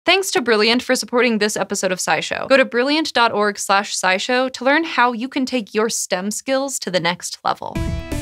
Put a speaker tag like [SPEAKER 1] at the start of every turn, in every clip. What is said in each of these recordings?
[SPEAKER 1] Thanks to Brilliant for supporting this episode of SciShow. Go to brilliant.org/SciShow to learn how you can take your STEM skills to the next level.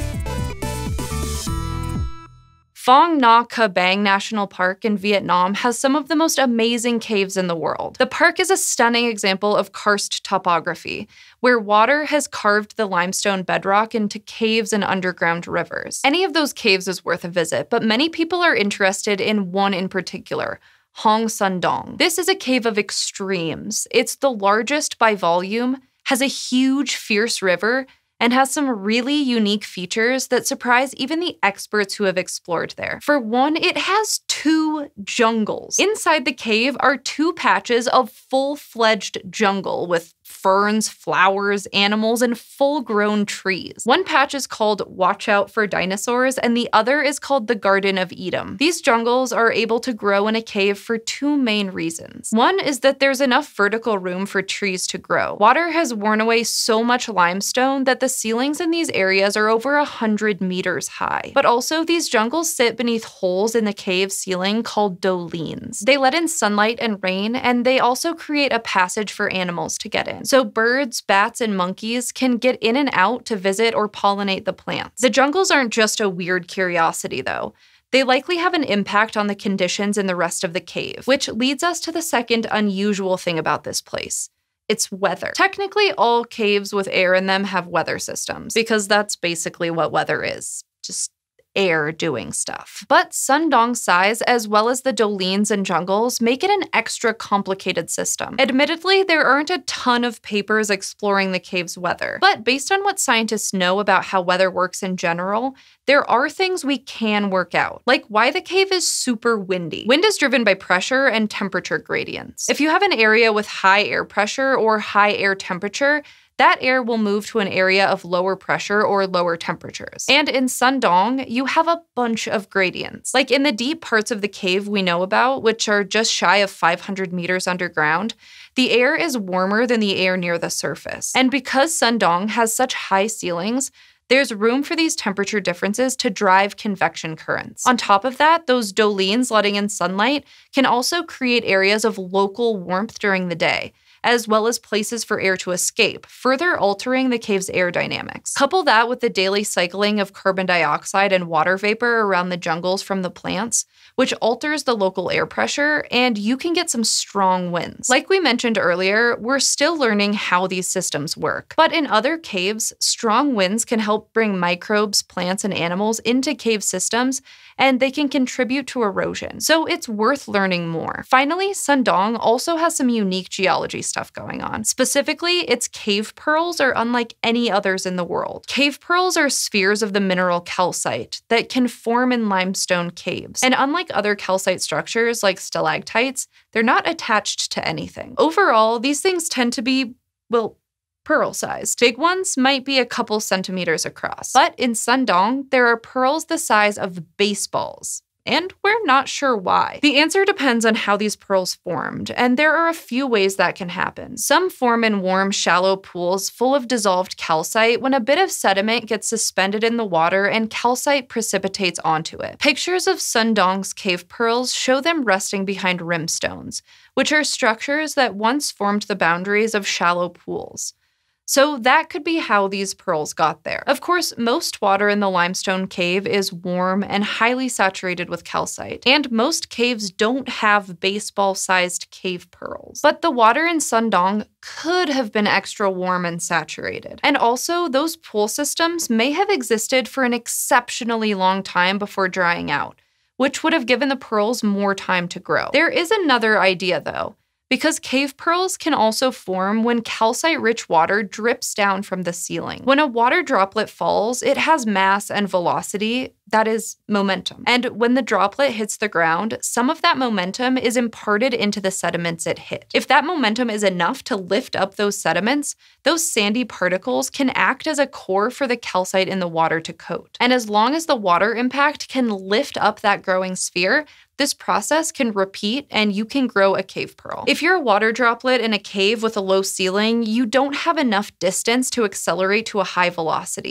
[SPEAKER 1] Phong Nha Ke Bang National Park in Vietnam has some of the most amazing caves in the world. The park is a stunning example of karst topography, where water has carved the limestone bedrock into caves and underground rivers. Any of those caves is worth a visit, but many people are interested in one in particular, Hang Sơn Đoòng. This is a cave of extremes. It's the largest by volume, has a huge, fierce river, and has some really unique features that surprise even the experts who have explored there. For one, it has 2 jungles. Inside the cave are 2 patches of full-fledged jungle with ferns, flowers, animals, and full-grown trees. One patch is called Watch Out for Dinosaurs, and the other is called the Garden of Eden. These jungles are able to grow in a cave for 2 main reasons. One is that there's enough vertical room for trees to grow. Water has worn away so much limestone that the ceilings in these areas are over 100 meters high. But also, these jungles sit beneath holes in the cave ceiling called dolines. They let in sunlight and rain, and they also create a passage for animals to get in. So birds, bats, and monkeys can get in and out to visit or pollinate the plants. The jungles aren't just a weird curiosity, though. They likely have an impact on the conditions in the rest of the cave, which leads us to the second unusual thing about this place. It's weather. Technically, all caves with air in them have weather systems, because that's basically what weather is. Just air doing stuff. But Sơn Đoòng size, as well as the dolines and jungles, make it an extra complicated system. Admittedly, there aren't a ton of papers exploring the cave's weather, but based on what scientists know about how weather works in general, there are things we can work out, like why the cave is super windy. Wind is driven by pressure and temperature gradients. If you have an area with high air pressure or high air temperature, that air will move to an area of lower pressure or lower temperatures. And in Sơn Đoòng, you have a bunch of gradients. Like in the deep parts of the cave we know about, which are just shy of 500 meters underground, the air is warmer than the air near the surface. And because Sơn Đoòng has such high ceilings, there's room for these temperature differences to drive convection currents. On top of that, those dolines letting in sunlight can also create areas of local warmth during the day, as well as places for air to escape, further altering the cave's air dynamics. Couple that with the daily cycling of carbon dioxide and water vapor around the jungles from the plants, which alters the local air pressure, and you can get some strong winds. Like we mentioned earlier, we're still learning how these systems work. But in other caves, strong winds can help bring microbes, plants, and animals into cave systems, and they can contribute to erosion. So it's worth learning more. Finally, Sơn Đoòng also has some unique geology stuff going on. Specifically, its cave pearls are unlike any others in the world. Cave pearls are spheres of the mineral calcite that can form in limestone caves. And unlike other calcite structures like stalactites, they're not attached to anything. Overall, these things tend to be, well, pearl-sized. Big ones might be a couple centimeters across. But in Sơn Đoòng, there are pearls the size of baseballs. And we're not sure why. The answer depends on how these pearls formed, and there are a few ways that can happen. Some form in warm, shallow pools full of dissolved calcite when a bit of sediment gets suspended in the water and calcite precipitates onto it. Pictures of Sơn Đoong's cave pearls show them resting behind rimstones, which are structures that once formed the boundaries of shallow pools. So that could be how these pearls got there. Of course, most water in the limestone cave is warm and highly saturated with calcite, and most caves don't have baseball-sized cave pearls. But the water in Sơn Đoòng could have been extra warm and saturated. And also, those pool systems may have existed for an exceptionally long time before drying out, which would have given the pearls more time to grow. There is another idea, though, because cave pearls can also form when calcite-rich water drips down from the ceiling. When a water droplet falls, it has mass and velocity, that is, momentum. And when the droplet hits the ground, some of that momentum is imparted into the sediments it hit. If that momentum is enough to lift up those sediments, those sandy particles can act as a core for the calcite in the water to coat. And as long as the water impact can lift up that growing sphere, this process can repeat and you can grow a cave pearl. If you're a water droplet in a cave with a low ceiling, you don't have enough distance to accelerate to a high velocity.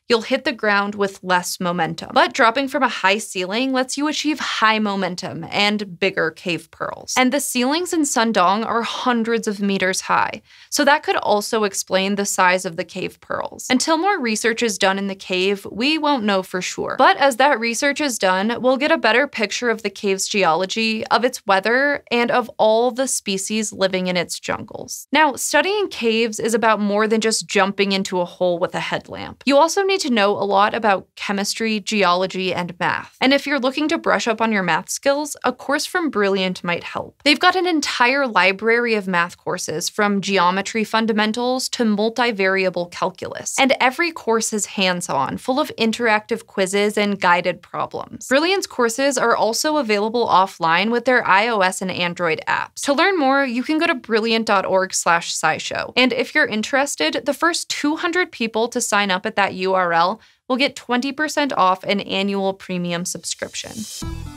[SPEAKER 1] you'll hit the ground with less momentum. But dropping from a high ceiling lets you achieve high momentum and bigger cave pearls. And the ceilings in Sơn Đoòng are hundreds of meters high, so that could also explain the size of the cave pearls. Until more research is done in the cave, we won't know for sure. But as that research is done, we'll get a better picture of the cave's geology, of its weather, and of all the species living in its jungles. Now, studying caves is about more than just jumping into a hole with a headlamp. You also need to know a lot about chemistry, geology, and math. And if you're looking to brush up on your math skills, a course from Brilliant might help. They've got an entire library of math courses, from geometry fundamentals to multivariable calculus. And every course is hands-on, full of interactive quizzes and guided problems. Brilliant's courses are also available offline with their iOS and Android apps. To learn more, you can go to brilliant.org/SciShow. And if you're interested, the first 200 people to sign up at that URL will get 20% off an annual premium subscription.